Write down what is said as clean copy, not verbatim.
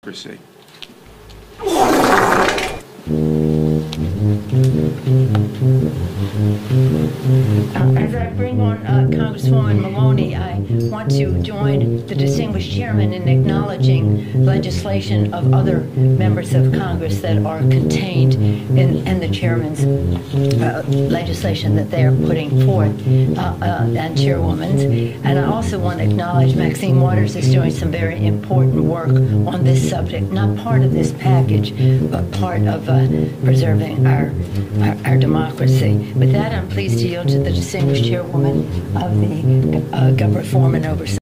Proceed. As I bring on Congresswoman Maloney, I want to join the distinguished chairman in acknowledging legislation of other members of Congress that are contained in the chairman's legislation that they are putting forth, and chairwoman's. And I also want to acknowledge Maxine Waters is doing some very important work on this subject, not part of this package, but part of preserving our democracy. With that, I'm pleased to yield to the distinguished chairwoman of the Government Reform and Oversight.